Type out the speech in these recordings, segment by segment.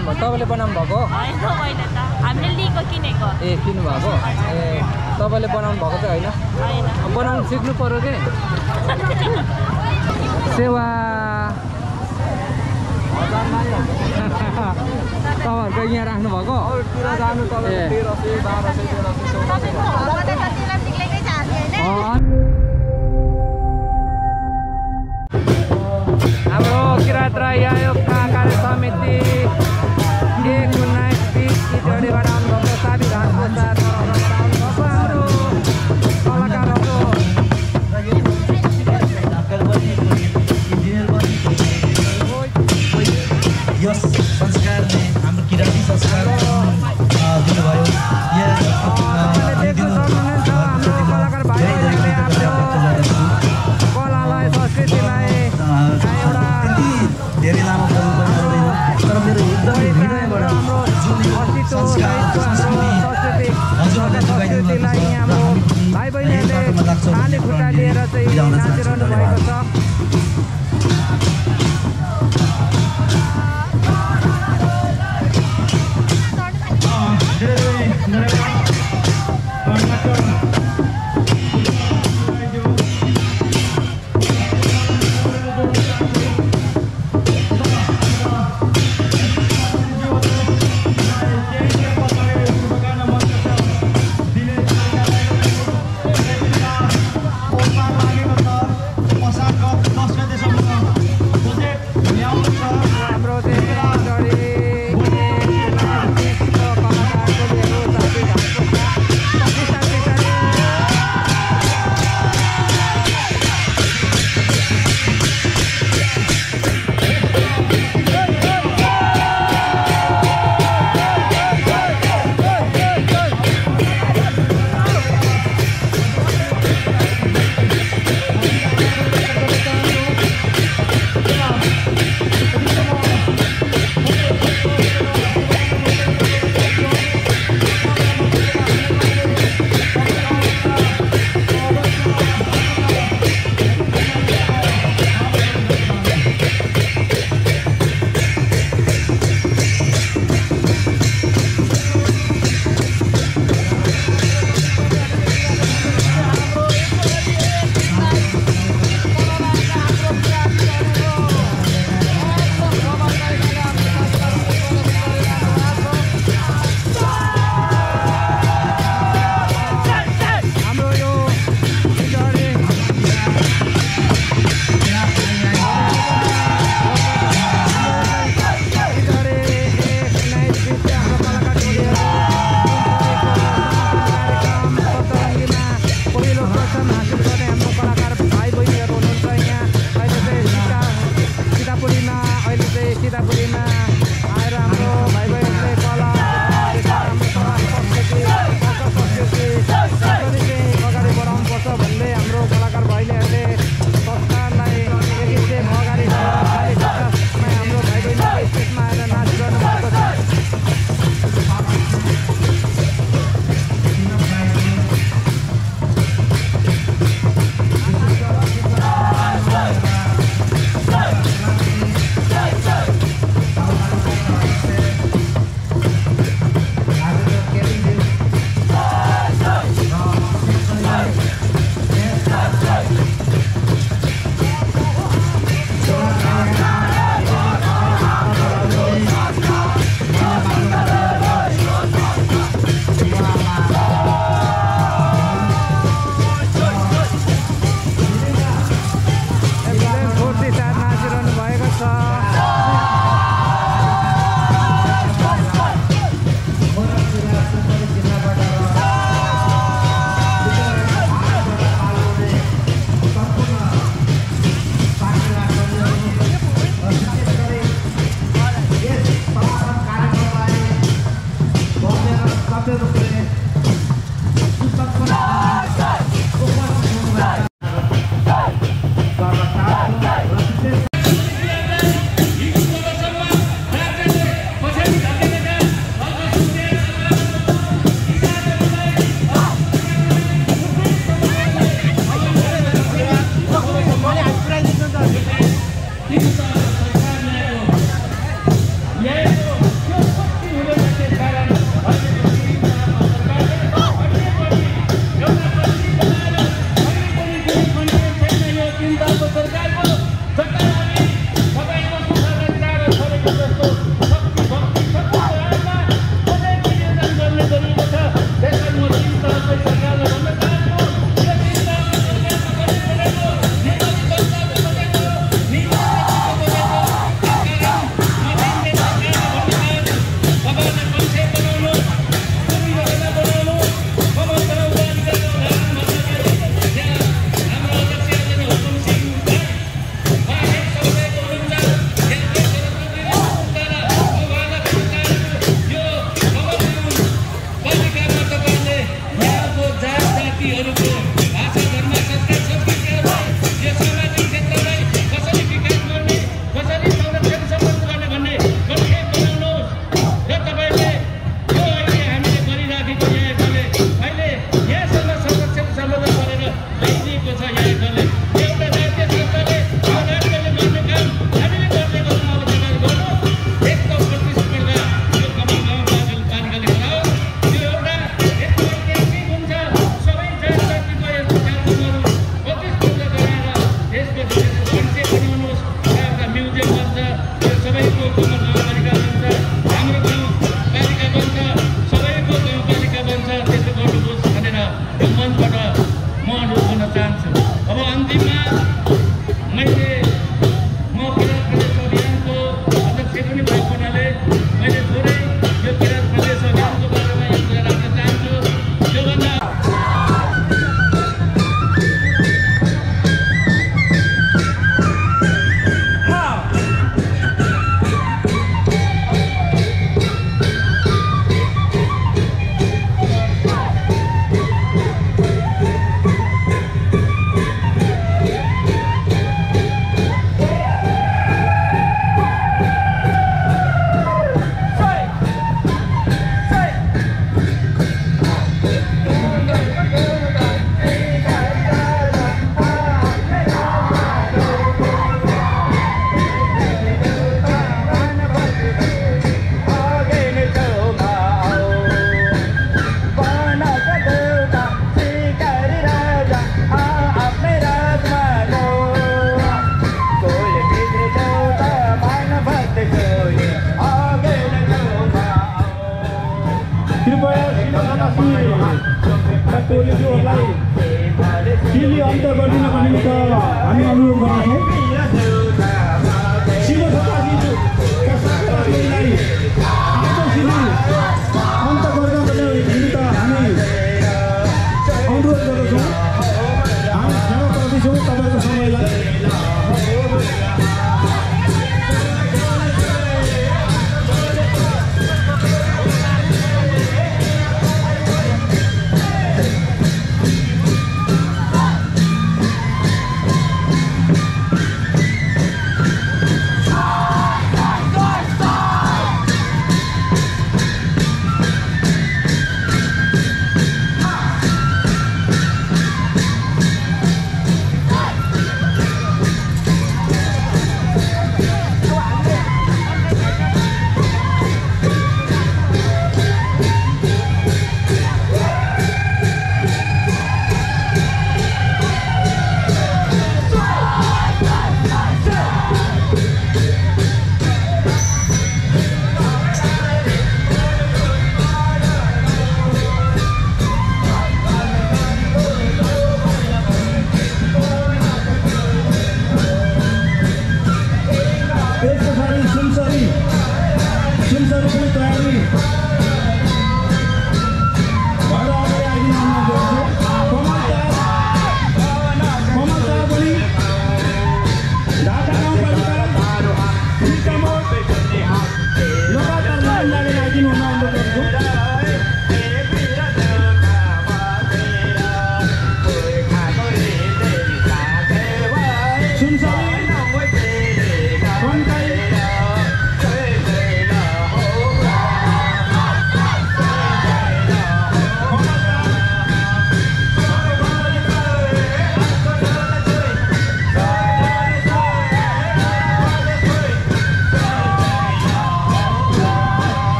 बनाउनु भएको तपाईँले बनाउनु भएको होइन मैले त हामीले लिएको किनेको ए किन्नु भएको ए तपाईँले बनाउनु भएको चाहिँ होइन बनाउनु सिक्नु पर्यो के सेवा तपाईँहरूको यहाँ राख्नु भएको हाम्रो किराँत राई आयोगका कार्य समिति 1920 चिचडीबाट आउनुभएको साबी घाटको साथ आउनुभएको हाम्रो कलाकारहरू यस संस्कारले हाम्रो किराँती संस्कार दिनुभयो कलाकार भाइहरूले आफ्नो कलालाई संस्कृतिलाई एउटा धेरै लामो बोल्नु पर्दैन तर मेरो एकदमै हृदयबाट जुन संस्कार संस्कृतिलाई हाम्रो भाइ बहिनीहरूले खाने खुट्टा लिएर चाहिँ नाचिरहनु भएको छ पोसाक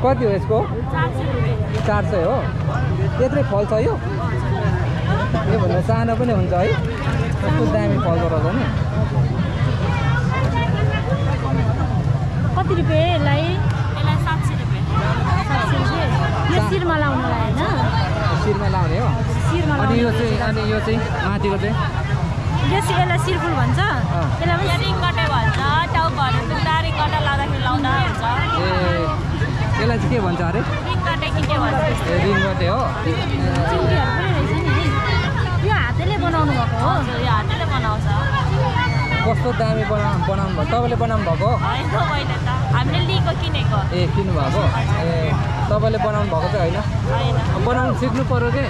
कति हो यसको 400 रुपियाँ 400 हो त्यत्रै फल छ यो भन्दा सानो पनि हुन्छ है कस्तो दामी फलको रहेछ नि कति रुपियाँ यसलाई 700 रुपियाँ 700 रुपियाँ यो शिरमा लाउनलाई हैन शिरमा लाउने हो शिरमा अनि यो चाहिँ माथिको चाहिँ यसलाई शिरफुल भन्छ त्यसलाई पनि रिङगटे भन्छ टाउकोहरु दुख्दा रिङगटा लाउँदाखेरि लाउँदा हुन्छ ए यसलाई चाहिँ के भन्छ अरे रिङगटे के भन्छ ए रिङगटे हो चिङ्कीहरु पनि रहेछ नि यो हातले बनाउनु भएको हो यो हातले बनाउँछ कस्तो दामी बनाउनु भयो तपाईँले बनाउनु भएको हैन होइन त हामीले लिएको किनेको ए किन्नु भएको ए तपाईँले बनाउनु भएको चाहिँ होइन हैन बनाउनु सिक्नु पर्यो के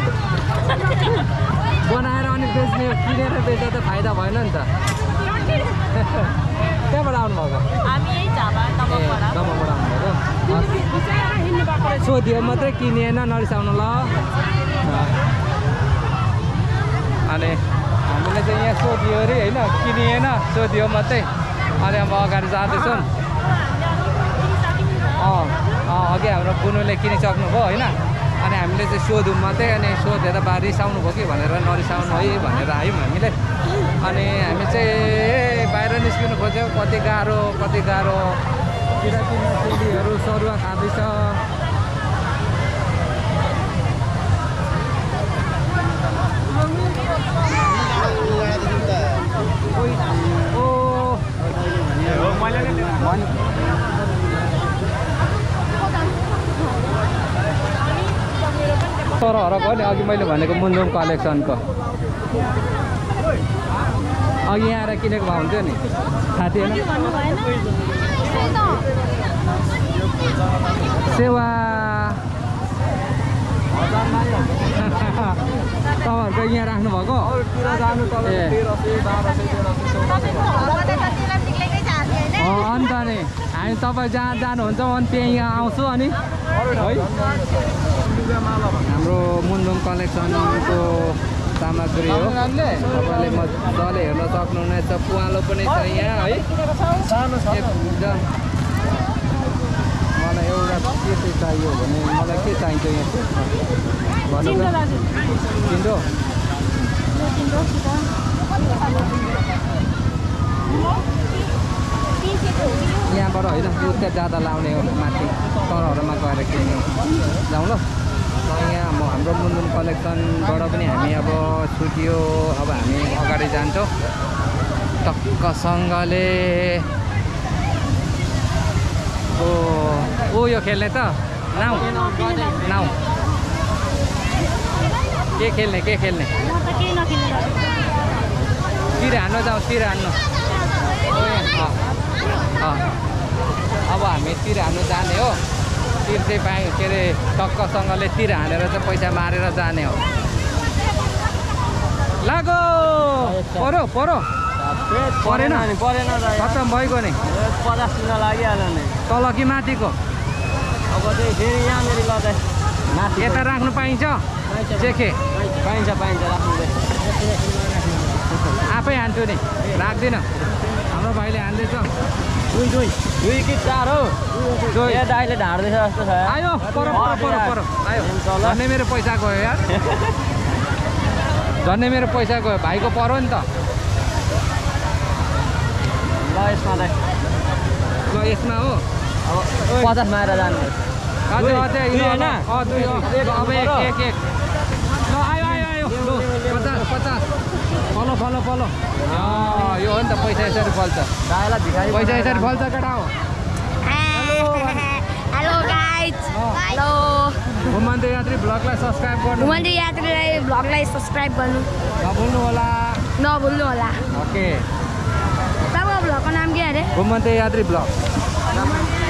बनाएर अनि बेच्ने किनेर बेच्दा त फाइदा भएन नि त कहाँबाट आउनुभएको हामी यही झापा ए तमबाट दमबाट आउनुभएको सोधियो मात्रै किनिएन नरिसाउनु ल अनि हामीले चाहिँ यहाँ सोधियो अरे होइन किनिएन सोधियो मात्रै अनि अब अगाडि जाँदैछौँ अघि हाम्रो बुनुले किनिसक्नुभयो होइन अनि हामीले चाहिँ सोधौँ मात्रै अनि सोधेर बा रिसाउनु भयो कि भनेर नरिसाउनु है भनेर आयौँ हामीले अनि हामी चाहिँ बाहिर निस्किनु खोज्यौँ कति गाह्रो किराकिने चेलीहरू सरुवा खाँदैछ सरहरू भयो नि अघि मैले भनेको मुन्जुम कलेक्सनको अघि यहाँ आएर किनेको भए हुन्थ्यो नि थाहा थिएन सेवा तपाईँहरूको यहाँ राख्नु भएको अन्त नि हामी तपाईँ जहाँ जानुहुन्छ अनि त्यहीँ यहाँ आउँछु अनि है हाम्रो मुन्डुम कलेक्सनको सामग्री हो तपाईँले मजाले हेर्न सक्नुहुनेछ पुवालो पनि छ यहाँ है एकदम मलाई एउटा के चाहिँ चाहियो भने मलाई के चाहिन्छ यहाँ भन्नु तिम्रो यहाँबाट होइन उता ज्यादा लाउने हो माथि तरहरूमा गएर किन्ने जाउँ ल यहाँ हाम्रो मुन्डुम कलेक्सनबाट पनि हामी अब छुट्यो अब हामी अगाडि जान्छौँ टक्कसँगले ओ यो खेल्ने त नाउ के खेल्ने तिर हान्नु जाउँ तिर हान्नु अब हामी तिर हान्नु जाने हो तिर चाहिँ पायो के अरे टक्कसँगले तिर हानेर चाहिँ पैसा मारेर जाने हो लागो परेन खत्तम भइगयो नि 50 दिन लागिहाल्यो नि तल कि माथिको अब चाहिँ फेरि यहाँनिर गर्दा माथि यता राख्नु पाइन्छ चेखे पाइन्छ राख्नु आफै हान्छु नि राख्दिनँ हाम्रो भाइले हान्दैछ दुई कि चार हो यो दाइले ढाड्दैछ जस्तो छ आयो पर आयो झन्डै मेरो पैसा गयो यार झन्डै मेरो पैसा गयो भाइको पर्यो नि त ल यसमा त ल यसमा हो अब 50 मारेर जानु अझै होइन अब एक ल आयो ल 50 फलो यो हो नि त पैसा यसरी फल्छ दाइलाई भिखारी पैसा यसरी फल्छ केटा हो हेलो गाइज हेलो घुमन्ते यात्री ब्लगलाई सब्स्क्राइब गर्नु घुमन्ते यात्रीलाई ब्लगलाई सब्स्क्राइब गर्नु नभुल्नु होला। ओके तपाईँको ब्लगको नाम के अरे? घुमन्ते यात्री ब्लग।